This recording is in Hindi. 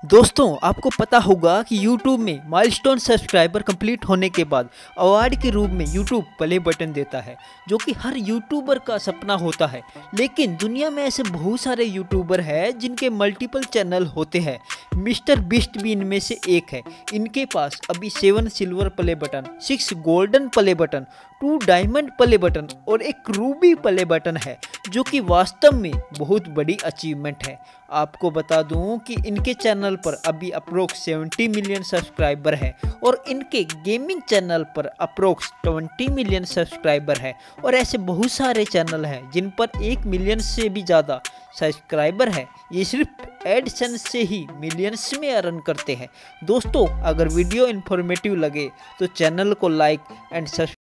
दोस्तों आपको पता होगा कि YouTube में माइलस्टोन सब्सक्राइबर कंप्लीट होने के बाद अवार्ड के रूप में YouTube प्ले बटन देता है, जो कि हर यूट्यूबर का सपना होता है। लेकिन दुनिया में ऐसे बहुत सारे यूट्यूबर हैं जिनके मल्टीपल चैनल होते हैं। मिस्टर बीस्ट भी इनमें से एक है। इनके पास अभी 7 silver play button, 6 golden play button, 2 diamond play button और 1 रूबी प्ले बटन है, जो कि वास्तव में बहुत बड़ी अचीवमेंट है। आपको बता दूं कि इनके चैनल पर अभी अप्रोक्स 70 मिलियन सब्सक्राइबर है और इनके गेमिंग चैनल पर अप्रोक्स 20 मिलियन सब्सक्राइबर है। और ऐसे बहुत सारे चैनल हैं जिन पर 1 मिलियन से भी ज़्यादा सब्सक्राइबर है। ये सिर्फ एडसेंस से ही मिलियंस में अर्न करते हैं। दोस्तों अगर वीडियो इन्फॉर्मेटिव लगे तो चैनल को लाइक एंड सब्सक्राइब